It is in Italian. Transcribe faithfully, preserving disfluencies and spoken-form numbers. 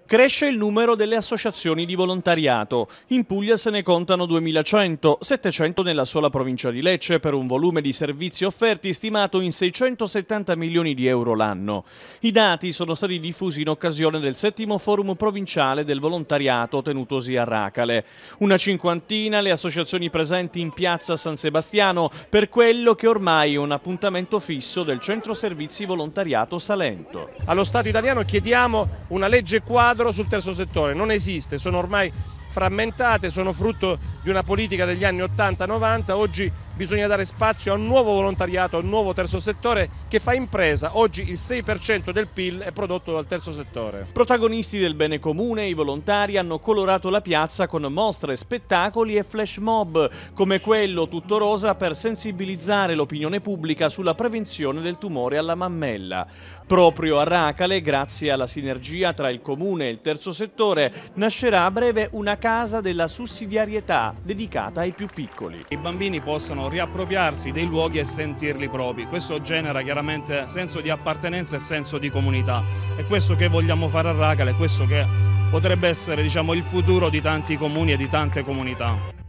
Cresce il numero delle associazioni di volontariato. In Puglia se ne contano duemilacento, settecento nella sola provincia di Lecce, per un volume di servizi offerti stimato in seicentosettanta milioni di euro l'anno. I dati sono stati diffusi in occasione del settimo forum provinciale del volontariato tenutosi a Racale. Una cinquantina le associazioni presenti in piazza San Sebastiano per quello che ormai è un appuntamento fisso del Centro Servizi Volontariato Salento. Allo Stato italiano chiediamo una legge quadro sul terzo settore, non esiste, sono ormai frammentate, sono frutto di una politica degli anni ottanta novanta, oggi bisogna dare spazio a un nuovo volontariato, a un nuovo terzo settore che fa impresa. Oggi il sei per cento del P I L è prodotto dal terzo settore. Protagonisti del bene comune, i volontari hanno colorato la piazza con mostre, spettacoli e flash mob, come quello tutto rosa per sensibilizzare l'opinione pubblica sulla prevenzione del tumore alla mammella. Proprio a Racale, grazie alla sinergia tra il comune e il terzo settore, nascerà a breve una casa della sussidiarietà dedicata ai più piccoli. I bambini possono riappropriarsi dei luoghi e sentirli propri. Questo genera chiaramente senso di appartenenza e senso di comunità. È questo che vogliamo fare a Racale, è questo che potrebbe essere, diciamo, il futuro di tanti comuni e di tante comunità.